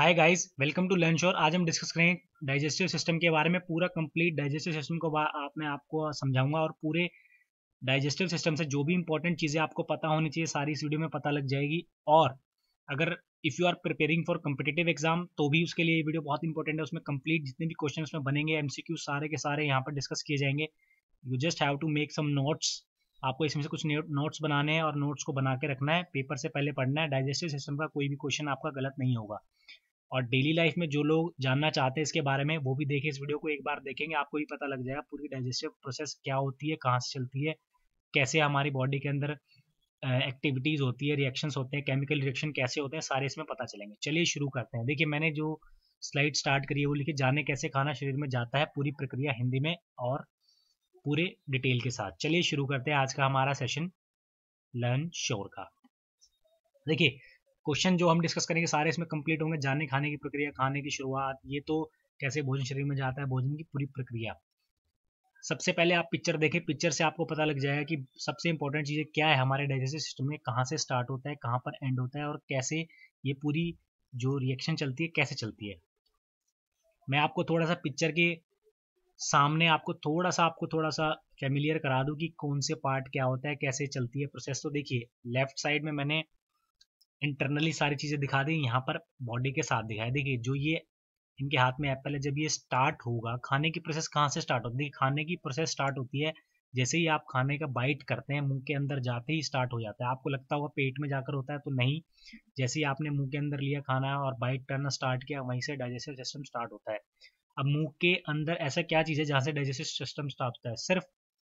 Hi guys, welcome to lunch. और आज हम डिस्कस करेंगे डाइजेस्टिव सिस्टम के बारे में। पूरा कंप्लीट डाइजेस्टिव सिस्टम को मैं आपको समझाऊंगा और पूरे डाइजेस्टिव सिस्टम से जो भी इंपॉर्टेंट चीज़ें आपको पता होनी चाहिए सारी इस वीडियो में पता लग जाएगी। और अगर if you are preparing for competitive exam तो भी उसके लिए ये वीडियो बहुत इंपॉर्टेंट है। उसमें कंप्लीट जितने भी क्वेश्चन उसमें बनेंगे, एमसीक्यू सारे के सारे यहाँ पर डिस्कस किए जाएंगे। You just have to make some notes. आपको इसमें से कुछ नोट्स बनाने हैं और नोट्स को बना के रखना है, पेपर से पहले पढ़ना है। डाइजेस्टिव सिस्टम का कोई भी क्वेश्चन आपका गलत नहीं होगा। और डेली लाइफ में जो लोग जानना चाहते हैं इसके बारे में वो भी देखें, इस वीडियो को एक बार देखेंगे आपको भी पता लग जाएगा पूरी डाइजेस्टिव प्रोसेस क्या होती है, कहाँ से चलती है, कैसे हमारी बॉडी के अंदर एक्टिविटीज़ होती है, रिएक्शंस होते हैं, केमिकल रिएक्शन कैसे होते हैं, सारे इसमें पता चलेंगे। चलिए शुरू करते हैं। देखिए, मैंने जो स्लाइड स्टार्ट करी है वो लिखी, जाने कैसे खाना शरीर में जाता है, पूरी प्रक्रिया हिंदी में और पूरे डिटेल के साथ। चलिए शुरू करते हैं आज का हमारा सेशन लर्न श्योर का। देखिए, क्वेश्चन जो हम डिस्कस करेंगे सारे इसमें कंप्लीट होंगे। जाने खाने की प्रक्रिया, खाने की शुरुआत, ये तो कैसे भोजन शरीर में जाता है, भोजन की पूरी प्रक्रिया। सबसे पहले आप पिक्चर देखें, पिक्चर से आपको पता लग जाएगा कि सबसे इंपॉर्टेंट चीज़ें क्या है हमारे डाइजेस्टिव सिस्टम में, कहाँ से स्टार्ट होता है, कहाँ पर एंड होता है और कैसे ये पूरी जो रिएक्शन चलती है कैसे चलती है। मैं आपको थोड़ा सा पिक्चर के सामने आपको थोड़ा सा फेमिलियर करा दूं कि कौन से पार्ट क्या होता है, कैसे चलती है प्रोसेस। तो देखिए, लेफ्ट साइड में मैंने इंटरनली सारी चीज़ें दिखा दी, यहाँ पर बॉडी के साथ दिखाया। देखिए, जो ये इनके हाथ में एप्पल है, जब ये स्टार्ट होगा, खाने की प्रोसेस कहाँ से स्टार्ट होती है? खाने की प्रोसेस स्टार्ट होती है जैसे ही आप खाने का बाइट करते हैं, मुंह के अंदर जाते ही स्टार्ट हो जाता है। आपको लगता होगा पेट में जाकर होता है, तो नहीं। जैसे ही आपने मुंह के अंदर लिया खाना और बाइट करना स्टार्ट किया, वहीं से डाइजेस्टिव सिस्टम स्टार्ट होता है। अब मुंह के अंदर ऐसा क्या चीज़ है जहाँ से डाइजेस्टिव सिस्टम स्टार्ट होता है? सिर्फ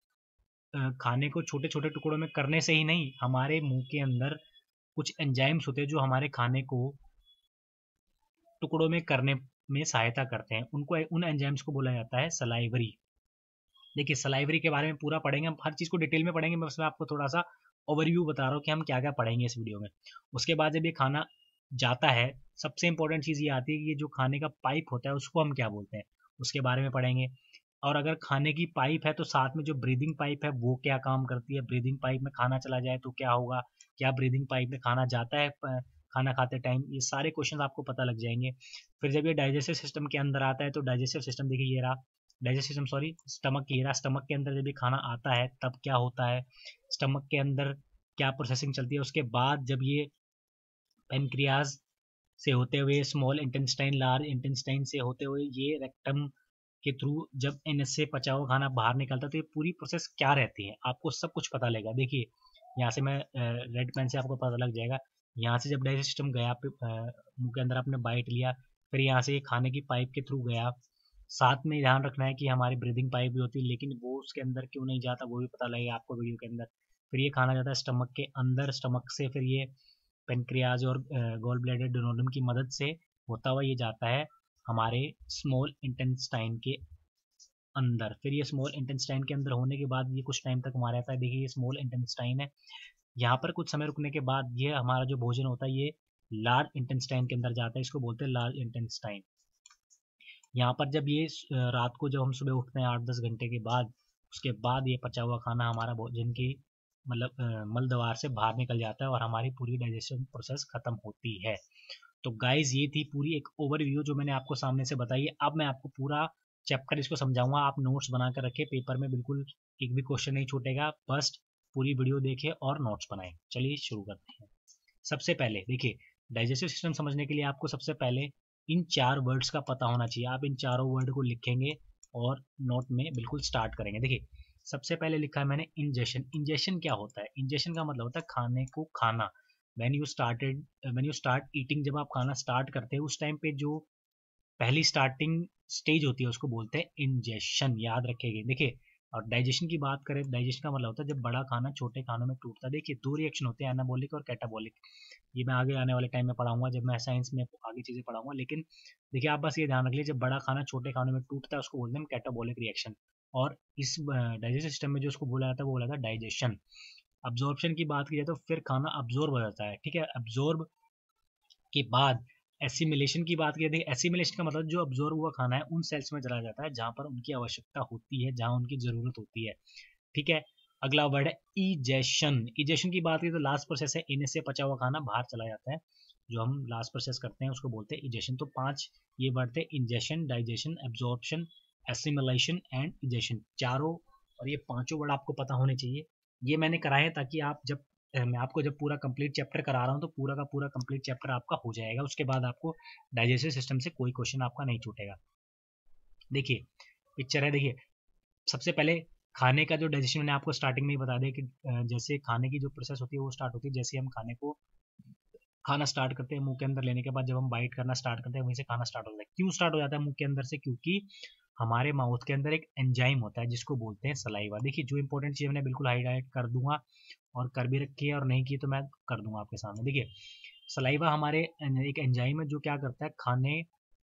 खाने को छोटे छोटे टुकड़ों में करने से ही नहीं, हमारे मुंह के अंदर कुछ एंजाइम्स होते हैं जो हमारे खाने को टुकड़ों में करने में सहायता करते हैं। उनको उन एंजाइम्स को बोला जाता है सलाइवरी। देखिए, सलाइवरी के बारे में पूरा पढ़ेंगे, हम हर चीज़ को डिटेल में पढ़ेंगे। मैं उसमें आपको थोड़ा सा ओवरव्यू बता रहा हूँ कि हम क्या क्या पढ़ेंगे इस वीडियो में। उसके बाद जब ये खाना जाता है, सबसे इंपॉर्टेंट चीज़ ये आती है कि ये जो खाने का पाइप होता है उसको हम क्या बोलते हैं, उसके बारे में पढ़ेंगे। और अगर खाने की पाइप है तो साथ में जो ब्रीदिंग पाइप है वो क्या काम करती है, ब्रीदिंग पाइप में खाना चला जाए तो क्या होगा, क्या ब्रीदिंग पाइप में खाना जाता है खाना खाते टाइम, ये सारे क्वेश्चन आपको पता लग जाएंगे। फिर जब ये डाइजेस्टिव सिस्टम के अंदर आता है तो डाइजेस्टिव सिस्टम, देखिए ये रहा डाइजेस्टिव सिस्टम, सॉरी स्टमक, ये रहा स्टमक के अंदर जब ये खाना आता है तब क्या होता है, स्टमक के अंदर क्या प्रोसेसिंग चलती है। उसके बाद जब ये पेनक्रियाज से होते हुए स्मॉल इंटेस्टाइन, लार्ज इंटेस्टाइन से होते हुए ये रेक्टम के थ्रू जब इनसे से पचा हुआ खाना बाहर निकलता है, तो ये पूरी प्रोसेस क्या रहती है आपको सब कुछ पता लगेगा। देखिए, यहाँ से मैं रेड पेन से आपको पता लग जाएगा। यहाँ से जब डाइजेस्ट सिस्टम गया, मुंह के अंदर आपने बाइट लिया, फिर यहाँ से ये खाने की पाइप के थ्रू गया। साथ में ध्यान रखना है कि हमारी ब्रीदिंग पाइप भी होती है, लेकिन वो उसके अंदर क्यों नहीं जाता वो भी पता लगेगा आपको वीडियो के अंदर। फिर ये खाना जाता है स्टमक के अंदर, स्टमक से फिर ये पेनक्रियाज और गॉल ब्लैडर डोनोडम की मदद से होता हुआ ये जाता है हमारे स्मॉल इंटेस्टाइन के अंदर। फिर ये स्मॉल इंटेस्टाइन के अंदर होने के बाद ये कुछ टाइम तक हमारे आता है। देखिए, ये स्मॉल इंटेस्टाइन है, यहाँ पर कुछ समय रुकने के बाद ये हमारा जो भोजन होता है ये लार्ज इंटेस्टाइन के अंदर जाता है, इसको बोलते हैं लार्ज इंटेस्टाइन। यहाँ पर जब ये रात को जब हम सुबह उठते हैं 8-10 घंटे के बाद, उसके बाद ये पचा हुआ खाना हमारा भोजन की मतलब मल द्वार से बाहर निकल जाता है और हमारी पूरी डाइजेशन प्रोसेस खत्म होती है। तो गाइज, ये थी पूरी एक ओवरव्यू जो मैंने आपको सामने से बताई है। अब मैं आपको पूरा चैप्टर इसको समझाऊंगा, आप नोट्स बना कर रखें, पेपर में बिल्कुल एक भी क्वेश्चन नहीं छूटेगा। बस पूरी वीडियो देखें और नोट्स बनाएं। चलिए शुरू करते हैं। सबसे पहले देखिए, डाइजेस्टिव सिस्टम समझने के लिए आपको सबसे पहले इन 4 वर्ड्स का पता होना चाहिए। आप इन चारों वर्ड को लिखेंगे और नोट में बिल्कुल स्टार्ट करेंगे। देखिए, सबसे पहले लिखा है मैंने इंजेशन। इंजेशन क्या होता है? इंजेशन का मतलब होता है खाने को खाना। व्हेन यू स्टार्ट ईटिंग, जब आप खाना स्टार्ट करते हैं उस टाइम पे जो पहली स्टार्टिंग स्टेज होती है उसको बोलते हैं इंजेशन, याद रखेंगे। देखिए, और डाइजेशन की बात करें, डाइजेशन का मतलब होता है जब बड़ा खाना छोटे खानों में टूटता है। देखिए, 2 रिएक्शन होते हैं, एनाबॉलिक और कैटाबॉलिक। ये मैं आगे आने वाले टाइम में पढ़ाऊंगा, जब मैं साइंस में आगे चीज़ें पढ़ाऊंगा। लेकिन देखिए, आप बस ये ध्यान रख लीजिए, जब बड़ा खाना छोटे खानों में टूटता है उसको बोलते हैं कैटाबॉलिक रिएक्शन। और इस डाइजेस्टिव सिस्टम में जो उसको बोला जाता है वो बोला जाता है डाइजेशन। अब्जॉर्प्शन की बात की जाए तो फिर खाना अब्जॉर्ब हो जाता है, ठीक है। अब्जॉर्ब के बाद एसिमिलेशन की बात की जाती है। एसिमिलेशन का मतलब जो अब्जॉर्ब हुआ खाना है उन सेल्स में चला जाता है जहाँ पर उनकी आवश्यकता होती है, जहाँ उनकी ज़रूरत होती है, ठीक है। अगला वर्ड है इजेशन। इजेशन की बात की तो लास्ट प्रोसेस है, इनसे पचा हुआ खाना बाहर चला जाता है। जो हम लास्ट प्रोसेस करते हैं उसको बोलते हैं इजेशन। तो 5 ये वर्ड थे, ingestion, digestion, absorption, assimilation and egestion, चारों, और ये पांचों वर्ड आपको पता होने चाहिए। ये मैंने कराया ताकि आप जब मैं आपको जब पूरा कंप्लीट चैप्टर करा रहा हूँ तो पूरा का पूरा कंप्लीट चैप्टर आपका हो जाएगा, उसके बाद आपको डाइजेस्टिव सिस्टम से कोई क्वेश्चन आपका नहीं छूटेगा। देखिए पिक्चर है, देखिए सबसे पहले खाने का जो डाइजेशन मैंने आपको स्टार्टिंग में ही बता दिया कि जैसे खाने की जो प्रोसेस होती है वो स्टार्ट होती है जैसे हम खाना स्टार्ट करते हैं मुंह के अंदर लेने के बाद, जब हम बाइट करना स्टार्ट करते हैं वहीं से खाना स्टार्ट हो जाता है। क्यों स्टार्ट हो जाता है मुंह के अंदर से? क्योंकि हमारे माउथ के अंदर एक एंजाइम होता है जिसको बोलते हैं सलाइवा। देखिए जो इंपॉर्टेंट चीज़ मैंने बिल्कुल हाईलाइट कर दूंगा, और कर भी रखी है और नहीं की तो मैं कर दूंगा आपके सामने। देखिए सलाइवा हमारे एक एंजाइम है जो क्या करता है, खाने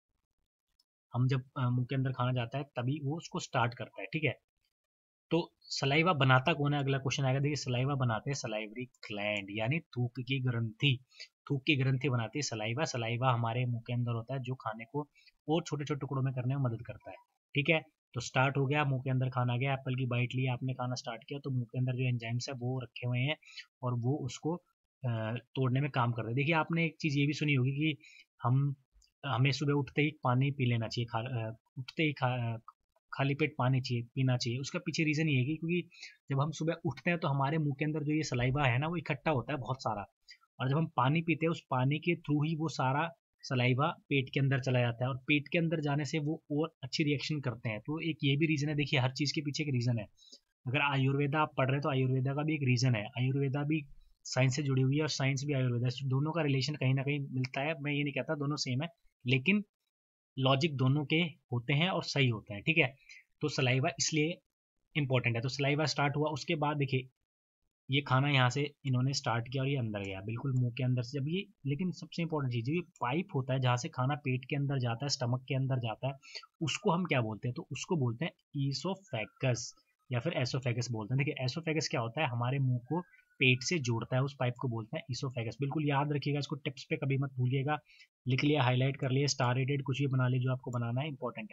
हम जब मुंह के अंदर खाना जाता है तभी वो उसको स्टार्ट करता है, ठीक है। तो सलाइवा बनाता कौन है, अगला क्वेश्चन आएगा। देखिए सलाइवा बनाते हैं सलाइवरी ग्लैंड, यानी थूक की ग्रंथि। थूक की ग्रंथि बनाती है सलाइवा। सलाइवा हमारे मुंह के अंदर होता है जो खाने को और छोटे छोटे टुकड़ों में करने में मदद करता है, ठीक है। तो स्टार्ट हो गया, मुंह के अंदर खाना गया, एप्पल की बाइट ली, आपने खाना स्टार्ट किया, तो मुंह के अंदर जो एंजाइम्स है वो रखे हुए हैं और वो उसको तोड़ने में काम करते हैं। देखिए आपने एक चीज़ ये भी सुनी होगी कि हम हमें सुबह उठते ही पानी पी लेना चाहिए, उठते ही खाली पेट पानी चाहिए, पीना चाहिए। उसका पीछे रीज़न ये है कि क्योंकि जब हम सुबह उठते हैं तो हमारे मुंह के अंदर जो ये सलाइवा है ना वो इकट्ठा होता है बहुत सारा, और जब हम पानी पीते हैं उस पानी के थ्रू ही वो सारा सलाइवा पेट के अंदर चला जाता है, और पेट के अंदर जाने से वो और अच्छी रिएक्शन करते हैं। तो एक ये भी रीज़न है, देखिए हर चीज़ के पीछे एक रीज़न है। अगर आयुर्वेदा आप पढ़ रहे हैं तो आयुर्वेदा का भी एक रीज़न है, आयुर्वेदा भी साइंस से जुड़ी हुई है और साइंस भी आयुर्वेदा से, दोनों का रिलेशन कहीं ना कहीं मिलता है। मैं ये नहीं कहता दोनों सेम है, लेकिन लॉजिक दोनों के होते हैं और सही होते हैं, ठीक है। तो सलाइवा इसलिए इंपॉर्टेंट है। तो सलाइवा स्टार्ट हुआ, उसके बाद देखिए ये खाना यहाँ से इन्होंने स्टार्ट किया और ये अंदर गया बिल्कुल मुंह के अंदर से जब ये, लेकिन सबसे इंपॉर्टेंट चीज़ ये पाइप होता है जहाँ से खाना पेट के अंदर जाता है, स्टमक के अंदर जाता है, उसको हम क्या बोलते हैं? तो उसको बोलते हैं ईसोफेगस या फिर एसोफेगस बोलते हैं। देखिए एसोफेगस क्या होता है, हमारे मुंह को पेट से जोड़ता है, उस पाइप को बोलते हैं ईसोफेगस। बिल्कुल याद रखिएगा इसको, टिप्स पे कभी मत भूलिएगा, लिख लिया, हाईलाइट कर लिया, स्टार रेटेड कुछ भी बना लीजिए जो आपको बनाना है, इंपॉर्टेंट है।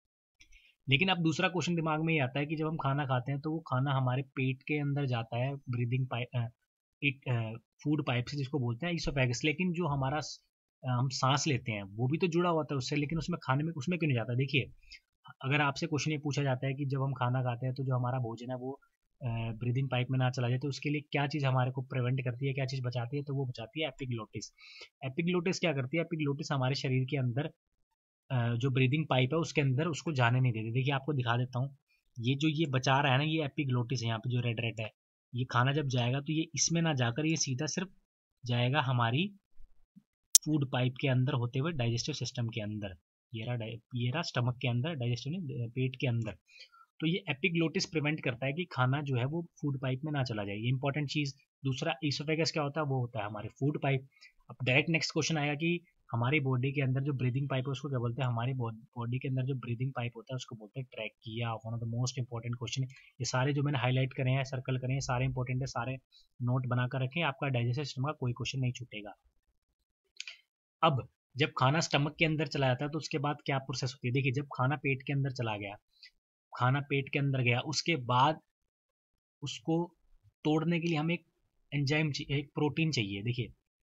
लेकिन अब दूसरा क्वेश्चन दिमाग में ये आता है कि जब हम खाना खाते हैं तो वो खाना हमारे पेट के अंदर जाता है ब्रीदिंग पाइप, फूड पाइप से, जिसको बोलते हैं ईसोफेगस। लेकिन जो हमारा हम सांस लेते हैं वो भी तो जुड़ा हुआ था उससे, लेकिन उसमें खाने में उसमें क्यों नहीं जाता? देखिए अगर आपसे क्वेश्चन ये पूछा जाता है कि जब हम खाना खाते हैं तो जो हमारा भोजन है वो ब्रीदिंग पाइप में ना चला जाए तो उसके लिए क्या चीज़ हमारे को प्रिवेंट करती है, क्या चीज़ बचाती है? तो वो बचाती है एपिग्लोटिस। एपिग्लोटिस क्या करती है? एपिग्लोटिस हमारे शरीर के अंदर जो ब्रीदिंग पाइप है उसके अंदर उसको जाने नहीं देती। देखिए आपको दिखा देता हूँ, ये जो ये बचा रहा है ना, ये एपिग्लोटिस है, यहाँ पे जो रेड रेड है, ये खाना जब जाएगा तो ये इसमें ना जाकर ये सीधा सिर्फ जाएगा हमारी फूड पाइप के अंदर होते हुए डाइजेस्टिव सिस्टम के अंदर। ये रहा स्टमक के अंदर, डाइजेस्टिव नहीं, पेट के अंदर। तो ये एपिग्लोटिस प्रिवेंट करता है कि खाना जो है वो फूड पाइप में ना चला जाए, ये इंपॉर्टेंट चीज़। दूसरा ईसोफेगस क्या होता है? वो होता है हमारे फूड पाइप। अब डायरेक्ट नेक्स्ट क्वेश्चन आएगा कि हमारी बॉडी के अंदर जो ब्रीदिंग पाइप है उसको क्या बोलते हैं? हमारी बॉडी के अंदर जो ब्रीदिंग पाइप होता है उसको बोलते हैं trachea. One of the most important question है। ये सारे जो मैंने हाईलाइट करे हैं, सर्कल करे हैं, सारे इंपॉर्टेंट है, सारे नोट बनाकर रखें, आपका डाइजेस्टिव सिस्टम का कोई क्वेश्चन नहीं छूटेगा। अब जब खाना स्टमक के अंदर चला जाता है तो उसके बाद क्या प्रोसेस होती है? देखिए जब खाना पेट के अंदर चला गया, खाना पेट के अंदर गया, उसके बाद उसको तोड़ने के लिए हमें एक एंजाइम चाहिए, एक प्रोटीन चाहिए। देखिए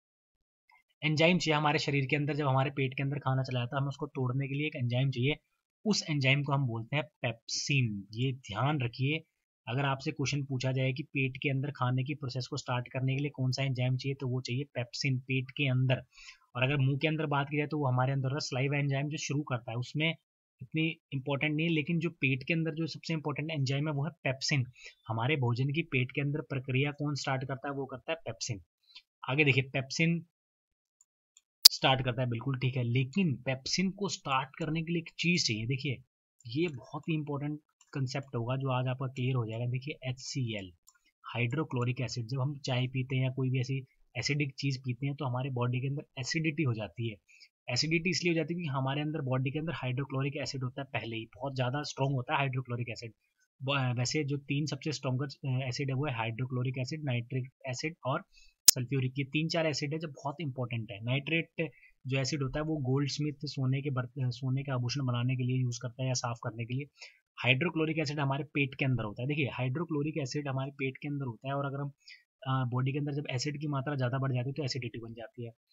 एंजाइम चाहिए हमारे शरीर के अंदर, जब हमारे पेट के अंदर खाना चला जाता है हमें उसको तोड़ने के लिए एक एंजाइम चाहिए, उस एंजाइम को हम बोलते हैं पेप्सिन। ये ध्यान रखिए, अगर आपसे क्वेश्चन पूछा जाए कि पेट के अंदर खाने की प्रोसेस को स्टार्ट करने के लिए कौन सा एंजाइम चाहिए, तो वो चाहिए पेप्सिन, पेट के अंदर। और अगर मुंह के अंदर बात की जाए तो वो हमारे अंदर होता है सलाइवा एंजाइम जो शुरू करता है, उसमें इतनी इंपॉर्टेंट नहीं है। लेकिन जो पेट के अंदर जो सबसे इंपॉर्टेंट एंजाइम है वो है पेप्सिन। हमारे भोजन की पेट के अंदर प्रक्रिया कौन स्टार्ट करता है? वो करता है पेप्सिन। आगे देखिए पेप्सिन स्टार्ट करता है, बिल्कुल ठीक है, लेकिन पेप्सिन को स्टार्ट करने के लिए एक चीज़ चाहिए। देखिए ये बहुत ही इंपॉर्टेंट कंसेप्ट होगा जो आज आपका क्लियर हो जाएगा। देखिए HCl, हाइड्रोक्लोरिक एसिड। जब हम चाय पीते हैं या कोई भी ऐसी एसिडिक चीज़ पीते हैं तो हमारे बॉडी के अंदर एसिडिटी हो जाती है। एसिडिटी इसलिए हो जाती है कि हमारे अंदर बॉडी के अंदर हाइड्रोक्लोरिक एसिड होता है, पहले ही बहुत ज़्यादा स्ट्रॉन्ग होता है हाइड्रोक्लोरिक एसिड। वैसे जो तीन सबसे स्ट्रॉन्गर एसिड है वो है हाइड्रोक्लोरिक एसिड, नाइट्रिक एसिड और सल्फ्यूरिक। ये तीन चार एसिड है जो बहुत इंपॉर्टेंट है। नाइट्रेट जो एसिड होता है वो गोल्ड स्मिथ सोने के आभूषण बनाने के लिए यूज़ करता है या साफ करने के लिए। हाइड्रोक्लोरिक एसिड हमारे पेट के अंदर होता है। देखिए हाइड्रोक्लोरिक एसिड हमारे पेट के अंदर होता है, और अगर हम बॉडी के अंदर जब एसिड की मात्रा ज़्यादा बढ़ जाती है तो एसिडिटी बन जाती है।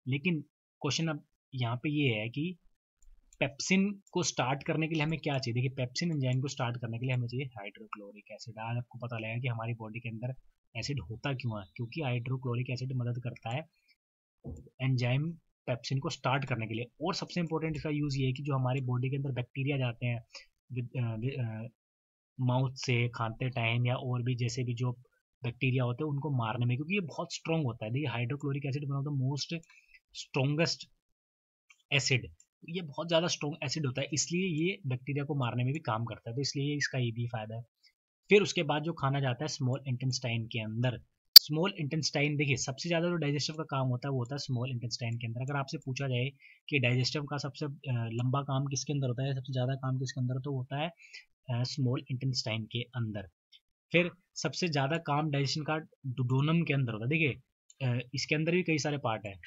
लेकिन क्वेश्चन अब यहाँ पे ये है कि पेप्सिन को स्टार्ट करने के लिए हमें क्या चाहिए। देखिए पेप्सिन एंजाइम को स्टार्ट करने के लिए हमें चाहिए हाइड्रोक्लोरिक एसिड। आज आपको पता लगेगा कि हमारी बॉडी के अंदर एसिड होता क्यों है, क्योंकि हाइड्रोक्लोरिक एसिड मदद करता है एंजाइम पेप्सिन को स्टार्ट करने के लिए। और सबसे इंपॉर्टेंट इसका यूज़ ये है कि जो हमारी बॉडी के अंदर बैक्टीरिया जाते हैं माउथ से खाते टाइम या और भी जैसे भी जो बैक्टीरिया होते हैं उनको मारने में, क्योंकि ये बहुत स्ट्रॉन्ग होता है। देखिए hydrochloric acid one of the most strongest acid, ये बहुत ज़्यादा स्ट्रॉन्ग एसिड होता है, इसलिए ये बैक्टीरिया को मारने में भी काम करता है, तो इसलिए इसका ये भी फायदा है। फिर उसके बाद जो खाना जाता है स्मॉल इंटेस्टाइन के अंदर। स्मॉल इंटेस्टाइन देखिए सबसे ज़्यादा जो डाइजेस्टिव का काम होता है वो होता है स्मॉल इंटेस्टाइन के अंदर। अगर आपसे पूछा जाए कि डाइजेस्टिव का सबसे लंबा काम किसके अंदर होता है, सबसे ज़्यादा काम किसके अंदर, तो होता है स्मॉल इंटेस्टाइन के अंदर। फिर सबसे ज़्यादा काम डाइजेशन का डुडोनम के अंदर होता है। देखिए इसके अंदर भी कई सारे पार्ट है।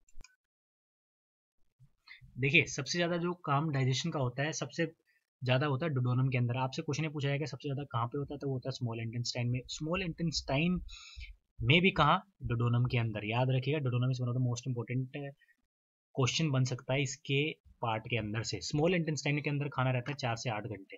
देखिए सबसे ज़्यादा जो काम डाइजेशन का होता है सबसे ज़्यादा होता है डुडोनम के अंदर। आपसे क्वेश्चन पूछा जाएगा सबसे ज़्यादा कहाँ पे होता है, तो वो होता है स्मॉल इंटेस्टाइन में। स्मॉल इंटेस्टाइन में भी कहाँ, डुडोनम के अंदर। याद रखिएगा duodenum is one of the most important question बन सकता है इसके पार्ट के अंदर से। स्मॉल इंटेस्टाइन के अंदर खाना रहता है 4 से 8 घंटे।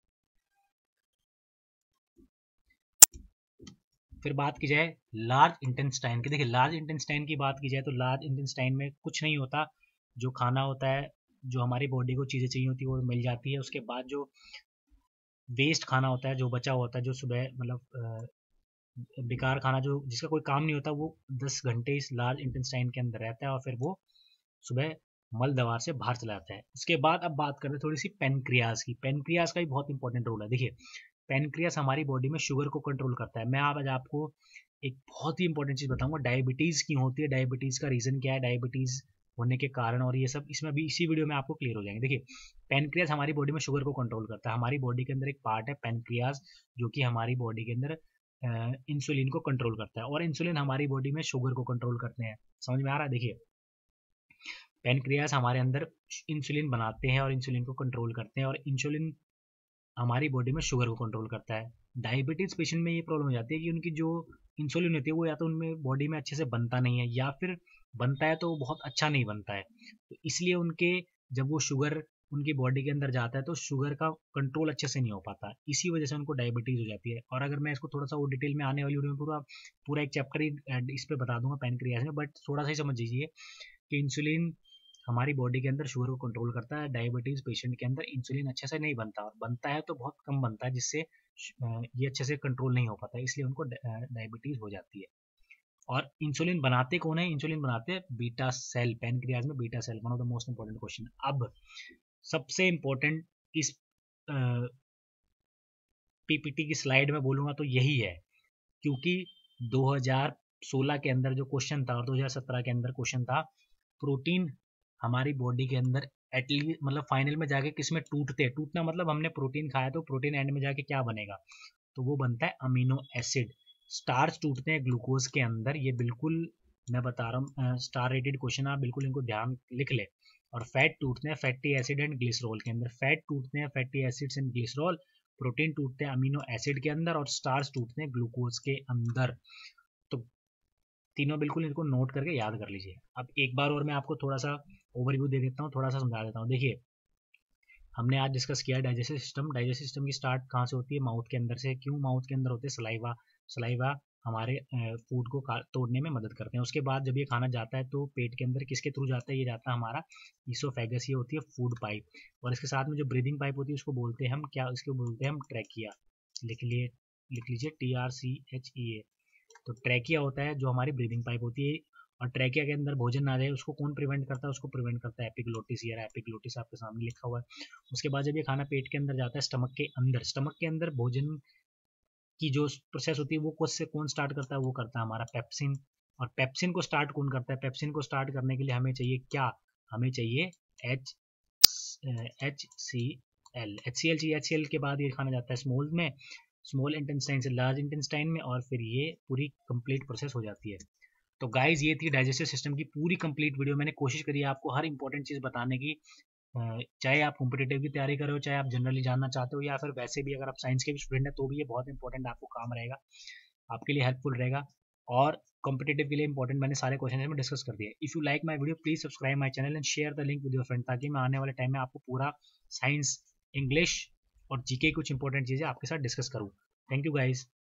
फिर बात की जाए लार्ज इंटेस्टाइन की। देखिए लार्ज इंटेस्टाइन की बात की जाए तो लार्ज इंटेस्टाइन में कुछ नहीं होता, जो खाना होता है, जो हमारी बॉडी को चीज़ें चाहिए होती है वो मिल जाती है। उसके बाद जो वेस्ट खाना होता है, जो बचा होता है, जो सुबह मतलब बेकार खाना जो जिसका कोई काम नहीं होता, वो 10 घंटे इस लार्ज इंटेस्टाइन के अंदर रहता है और फिर वो सुबह मल द्वार से बाहर चला जाता है। उसके बाद अब बात करते हैं थोड़ी सी पेनक्रियाज की। पेनक्रियाज का भी बहुत इंपॉर्टेंट रोल है। देखिए पेनक्रियाज हमारी बॉडी में शुगर को कंट्रोल करता है। मैं आज आपको एक बहुत ही इंपॉर्टेंट चीज़ बताऊंगा, डायबिटीज़ क्यों होती है, डायबिटीज़ का रीज़न क्या है, डायबिटीज़ होने के कारण, और ये सब इसमें भी इसी वीडियो में आपको क्लियर हो जाएंगे। देखिए पेनक्रियाज हमारी बॉडी में शुगर को कंट्रोल करता है। हमारी बॉडी के अंदर एक पार्ट है पेनक्रियाज जो कि हमारी बॉडी के अंदर इंसुलिन को कंट्रोल करता है, और इंसुलिन हमारी बॉडी में शुगर को कंट्रोल करते हैं। समझ में आ रहा है। देखिए पेनक्रियाज हमारे अंदर इंसुलिन बनाते हैं और इंसुलिन को कंट्रोल करते हैं, और इंसुलिन हमारी बॉडी में शुगर को कंट्रोल करता है। डायबिटीज़ पेशेंट में ये प्रॉब्लम हो जाती है कि उनकी जो इंसुलिन होती है वो या तो उनमें बॉडी में अच्छे से बनता नहीं है, या फिर बनता है तो वो बहुत अच्छा नहीं बनता है। तो इसलिए उनके जब वो शुगर उनकी बॉडी के अंदर जाता है तो शुगर का कंट्रोल अच्छे से नहीं हो पाता, इसी वजह से उनको डायबिटीज़ हो जाती है। और अगर मैं इसको थोड़ा सा और डिटेल में आने वाली वीडियो में पूरा पूरा एक चैप्टर ही इस पर बता दूंगा पेनक्रियाज में, बट थोड़ा सा ही समझ लीजिए कि इंसुलिन हमारी बॉडी के अंदर शुगर को कंट्रोल करता है। डायबिटीज़ पेशेंट के अंदर इंसुलिन अच्छे से नहीं बनता, और बनता है तो बहुत कम बनता है, जिससे ये अच्छे से कंट्रोल नहीं हो पाता, इसलिए उनको डायबिटीज़ हो जाती है। और इंसुलिन बनाते कौन है, इंसुलिन बनाते हैं बीटा सेल, पैनक्रियाज में beta cell, one of the most important question. अब सबसे इंपॉर्टेंट इस पीपीटी की स्लाइड में बोलूँगा तो यही है, क्योंकि 2016 के अंदर जो क्वेश्चन था और 2017 के अंदर क्वेश्चन था, प्रोटीन हमारी बॉडी के अंदर एटलीस्ट मतलब फाइनल में जाके किस में टूटते हैं, टूटना मतलब हमने प्रोटीन खाया तो प्रोटीन एंड में जाके क्या बनेगा, तो वो बनता है अमीनो एसिड। स्टार्च टूटते हैं ग्लूकोज के अंदर, ये बिल्कुल मैं बता रहा हूँ स्टार रेटेड क्वेश्चन, आप बिल्कुल इनको ध्यान लिख ले। और फैट टूटते हैं फैटी एसिड एंड ग्लिसरॉल के अंदर, फैट टूटते हैं fatty acids and glycerol, protein टूटते हैं अमीनो एसिड के अंदर, और स्टार्च टूटते हैं ग्लूकोज के अंदर। तो तीनों बिल्कुल इनको नोट करके याद कर लीजिए। अब एक बार और मैं आपको थोड़ा सा ओवरव्यू दे देता हूँ, थोड़ा सा समझा देता हूँ। देखिए हमने आज डिस्कस किया डाइजेस्टिव सिस्टम। डाइजेस्टिव सिस्टम की स्टार्ट कहाँ से होती है, माउथ के अंदर से। क्यों माउथ के अंदर होते हैं, सलाइवा, सलाइवा हमारे फूड को तोड़ने में मदद करते हैं। उसके बाद जब ये खाना जाता है तो पेट के अंदर किसके थ्रू जाता है, ये जाता है हमारा ईसोफेगस, ये होती है फूड पाइप, और इसके साथ में जो ब्रीदिंग पाइप होती है उसको बोलते हैं हम क्या, इसको बोलते हैं हम ट्रैकिया। लिख लीजिए TRCHEA। तो ट्रैकिया होता है जो हमारी ब्रीदिंग पाइप होती है, और ट्रैकिया के अंदर भोजन ना जाए उसको कौन प्रिवेंट करता है, उसको प्रिवेंट करता है एपिग्लोटिस ईयर, एपिग्लोटिस आपके सामने लिखा हुआ है। उसके बाद जब ये खाना पेट के अंदर जाता है स्टमक के अंदर, स्टमक के अंदर भोजन की जो प्रोसेस होती है वो कौन स्टार्ट करता है, वो करता है हमारा पेप्सिन। और पेप्सिन को स्टार्ट कौन करता है, पेप्सिन को स्टार्ट करने के लिए हमें चाहिए क्या, हमें चाहिए HCl चाहिए। HCl के बाद ये खाना जाता है स्मॉल में, स्मॉल इंटेस्टाइन से लार्ज इंटेस्टाइन में, और फिर ये पूरी कंप्लीट प्रोसेस हो जाती है। तो गाइज ये थी डाइजेस्टिव सिस्टम की पूरी कंप्लीट वीडियो। मैंने कोशिश करी है आपको हर इंपॉर्टेंट चीज़ बताने की, चाहे आप कॉम्पिटेटिव की तैयारी कर रहे हो, चाहे आप जनरली जानना चाहते हो, या फिर वैसे भी अगर आप साइंस के भी स्टूडेंट हैं तो भी ये बहुत इंपॉर्टेंट आपको काम रहेगा, आपके लिए हेल्पफुल रहेगा। और कॉम्पिटेटिव के लिए इंपॉर्टेंट मैंने सारे क्वेश्चन इसमें डिस्कस कर दिए। If you like my video please subscribe my channel and share the link with your friend, ताकि मैं आने वाले टाइम में आपको पूरा साइंस, इंग्लिश और जीके कुछ इंपॉर्टेंट चीज़ें आपके साथ डिस्कस करूँ। Thank you guys.